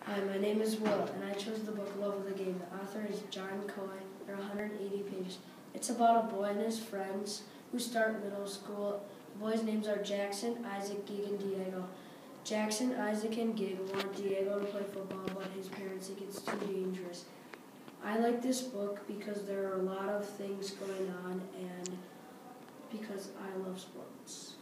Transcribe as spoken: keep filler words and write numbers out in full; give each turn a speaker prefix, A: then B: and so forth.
A: Hi, my name is Will, and I chose the book Love of the Game. The author is John Coy. There are one hundred eighty pages. It's about a boy and his friends who start middle school. The boys' names are Jackson, Isaac, Gig, and Diego. Jackson, Isaac, and Gig want Diego to play football, but his parents think it's too dangerous. I like this book because there are a lot of things going on and because I love sports.